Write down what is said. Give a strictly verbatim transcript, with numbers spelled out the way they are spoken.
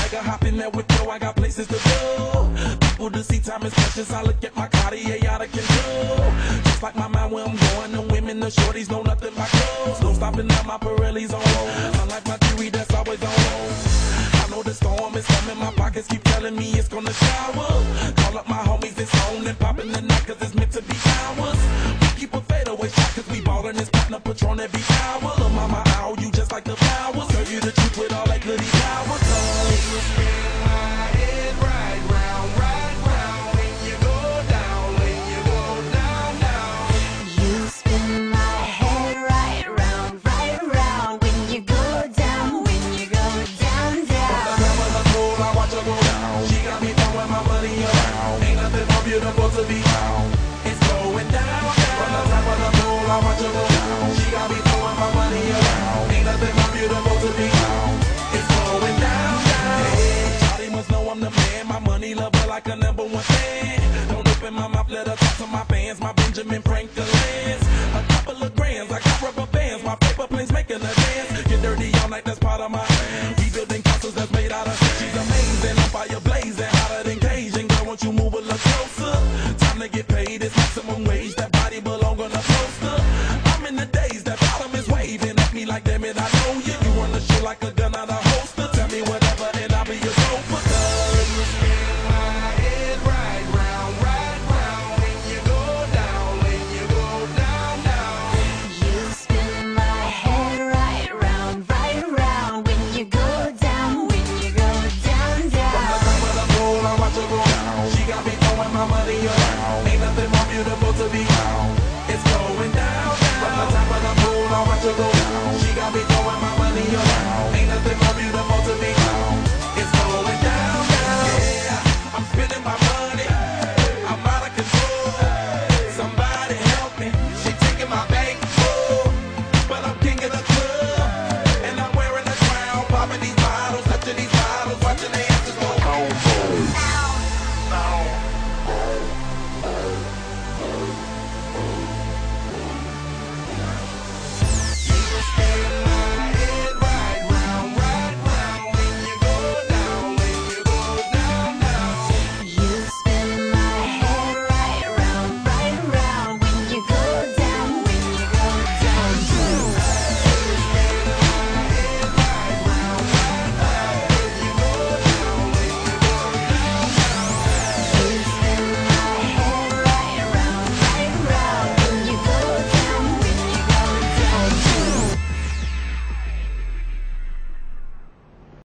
Mega hop in there with yo, I got places to go. People to see, time is precious. I look at my Cartier out of control. Just like my mind where I'm going, the women, the shorties know nothing but clothes. No stopping at my Pirelli's on low. Unlike my jewelry that's always on low. I know the storm is coming, my pockets keep telling me it's gonna shower. Call up my homies, it's on and popping the night cause it's meant to be ours. We keep a fadeaway shot cause we ballin' this platinum Patron every hour. Lil' mama, ow, you just like the flowers. Serve you the truth with all that goody power. Cause you spin my head right round, right round. When you go down, when you go down, down. You spin my head right round, right round. When you go down, when you go down, down. From the time of the pool, I watch her go down. She got me throwing my money around. Ain't nothing more beautiful to be found. It's going down, down. From the top of the pool, I watch her go down. She got me throwing my money around. Ain't nothing more beautiful to be found. It's going down, down. Hey, Charlie must know I'm the man. My money lover like a number one fan. Don't open my mouth, let her talk to my fans. My Benjamin Franklin's. A couple of grands, I got rubber bands. My paper planes making a dance. Get dirty all night, that's part of my rebuilding castles that's made out of. She's amazing, on fire blazing, hotter than Cajun. Girl, won't you move a little closer? Time to get paid, it's maximum wage. That body belong on a poster. I'm in the days, that bottom is waving at me like, damn it, I know you. You run the shit like a gun out of holster. Tell me whatever and I'll be your chauffeur. Cause you spin my head right round, right round. When you go down, when you go down, down. You spin my head right round, right round. When you go down, when you go down, From the down. top of the pool, I watch her go down. She got me throwing my money around. Ain't nothing more beautiful to be found.